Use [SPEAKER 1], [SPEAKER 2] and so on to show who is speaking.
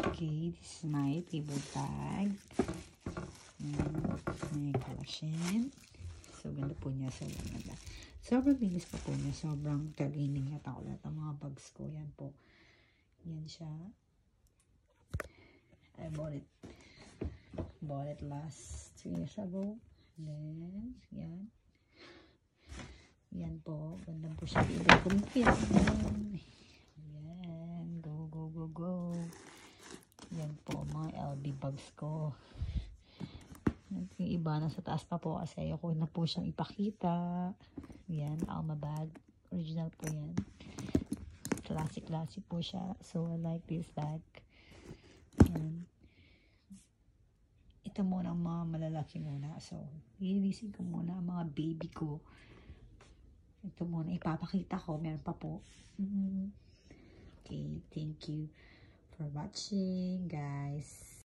[SPEAKER 1] Okay, this is my table tag. May collection. So, ganda po niya. Sobrang ganda. Sobrang linis pa po niya. Sobrang cleaning niya ako lahat ng mga bags ko. Yan po. Yan siya. I bought it last 2 years ago. Then, yan. Yan po. Ganda po siya. Kumpit. Yan. Go. Yan po. Mga LB bags ko. Yung iba nasa taas pa po kasi ayoko na po siyang ipakita. Yan. Alma bag. Original po yan. Classic po siya. So, I like this bag. Yan. Ito muna ang mga malalaki muna. So, lilinisin ko muna ang mga baby ko. Ito muna. Ipapakita ko. Meron pa po. Okay. Thank you for watching, guys.